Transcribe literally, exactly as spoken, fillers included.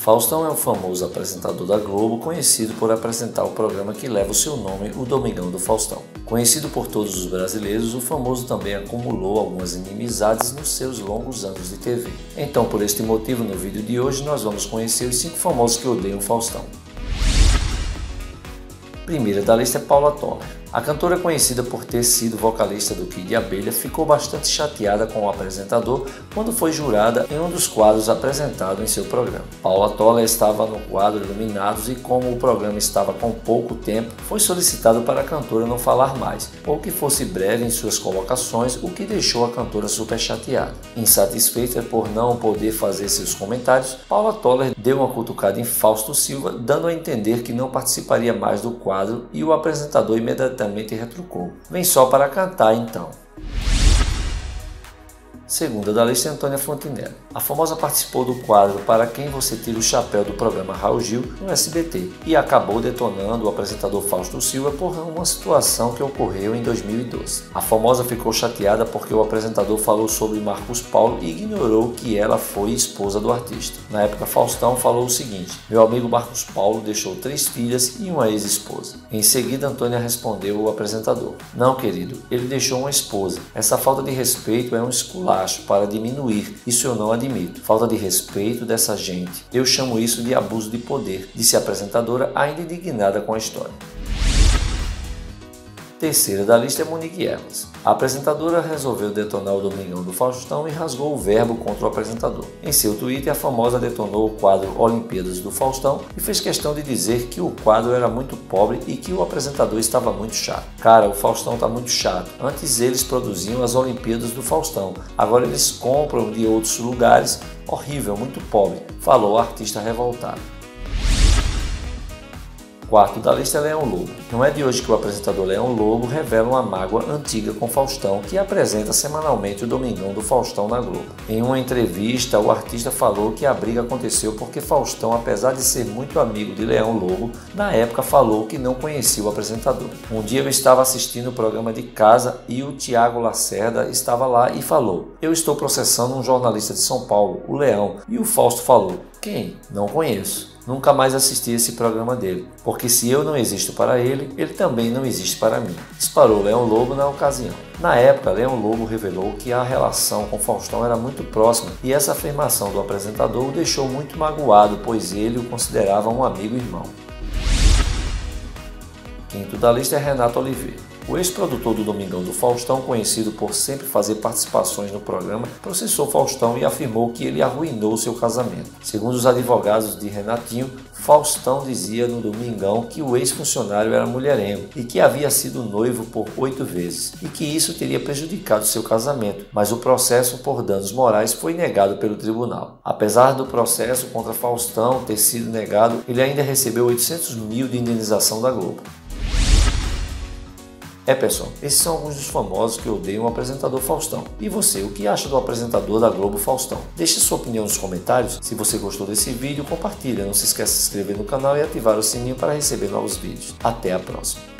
Faustão é um famoso apresentador da Globo, conhecido por apresentar o programa que leva o seu nome, o Domingão do Faustão. Conhecido por todos os brasileiros, o famoso também acumulou algumas inimizades nos seus longos anos de T V. Então, por este motivo, no vídeo de hoje nós vamos conhecer os cinco famosos que odeiam Faustão. Primeira da lista é Paula Toller. A cantora, conhecida por ter sido vocalista do Kid Abelha, ficou bastante chateada com o apresentador quando foi jurada em um dos quadros apresentado em seu programa. Paula Toller estava no quadro Iluminados e, como o programa estava com pouco tempo, foi solicitado para a cantora não falar mais, ou que fosse breve em suas colocações, o que deixou a cantora super chateada. Insatisfeita por não poder fazer seus comentários, Paula Toller deu uma cutucada em Fausto Silva, dando a entender que não participaria mais do quadro, e o apresentador imediatamente retrucou: "Vem só para cantar então". Segunda da lista é Antônia Fontinelli. A famosa participou do quadro Para Quem Você Tira o Chapéu do programa Raul Gil no S B T e acabou detonando o apresentador Fausto Silva por uma situação que ocorreu em dois mil e doze. A famosa ficou chateada porque o apresentador falou sobre Marcos Paulo e ignorou que ela foi esposa do artista. Na época, Faustão falou o seguinte: "Meu amigo Marcos Paulo deixou três filhas e uma ex-esposa". Em seguida, Antônia respondeu ao apresentador: "Não, querido, ele deixou uma esposa. Essa falta de respeito é um esculacho para diminuir, isso eu não admito. Falta de respeito dessa gente. Eu chamo isso de abuso de poder", disse a apresentadora, ainda indignada com a história. Terceira da lista é Monique Evans. A apresentadora resolveu detonar o Domingão do Faustão e rasgou o verbo contra o apresentador. Em seu Twitter, a famosa detonou o quadro Olimpíadas do Faustão e fez questão de dizer que o quadro era muito pobre e que o apresentador estava muito chato. "Cara, o Faustão tá muito chato. Antes eles produziam as Olimpíadas do Faustão, agora eles compram de outros lugares. Horrível, muito pobre", falou a artista revoltada. Quarto da lista é Leão Lobo. Não é de hoje que o apresentador Leão Lobo revela uma mágoa antiga com Faustão, que apresenta semanalmente o Domingão do Faustão na Globo. Em uma entrevista, o artista falou que a briga aconteceu porque Faustão, apesar de ser muito amigo de Leão Lobo, na época falou que não conhecia o apresentador. "Um dia eu estava assistindo o programa de casa e o Tiago Lacerda estava lá e falou: 'Eu estou processando um jornalista de São Paulo, o Leão', e o Fausto falou: 'Quem? Não conheço. Nunca mais assisti esse programa dele, porque se eu não existo para ele, ele também não existe para mim'", disparou Leão Lobo na ocasião. Na época, Leão Lobo revelou que a relação com Faustão era muito próxima e essa afirmação do apresentador o deixou muito magoado, pois ele o considerava um amigo e irmão. Quinto da lista é Renato Oliveira. O ex-produtor do Domingão do Faustão, conhecido por sempre fazer participações no programa, processou Faustão e afirmou que ele arruinou seu casamento. Segundo os advogados de Renatinho, Faustão dizia no Domingão que o ex-funcionário era mulherengo e que havia sido noivo por oito vezes e que isso teria prejudicado seu casamento, mas o processo por danos morais foi negado pelo tribunal. Apesar do processo contra Faustão ter sido negado, ele ainda recebeu oitocentos mil de indenização da Globo. É, pessoal, esses são alguns dos famosos que odeiam o apresentador Faustão. E você, o que acha do apresentador da Globo Faustão? Deixe sua opinião nos comentários. Se você gostou desse vídeo, compartilhe. Não se esqueça de se inscrever no canal e ativar o sininho para receber novos vídeos. Até a próxima!